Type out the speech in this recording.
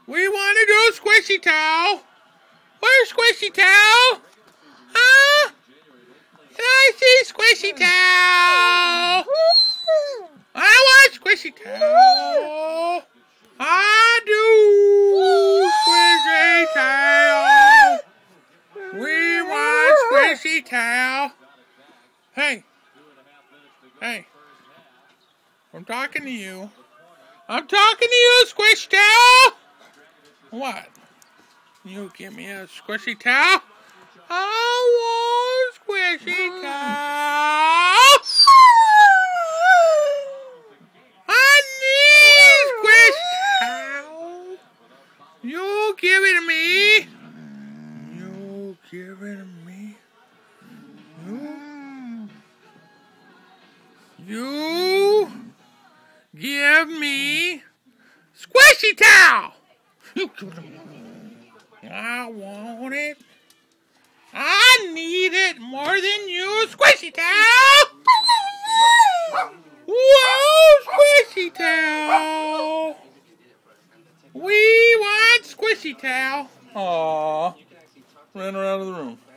We want to do squishy towel. Where's squishy towel? Huh? Can I see squishy towel? I want squishy towel. I do squishy towel. We want squishy towel. Hey. Hey. I'm talking to you. I'm talking to you, squish towel. What? You give me a squishy towel? I want squishy towel. I need squish towel. You give it to me. You give it to me. You give me squishy towel. I want it. I need it more than you, squishy towel. Whoa, squishy towel. We want squishy towel. Aww. Ran her out of the room.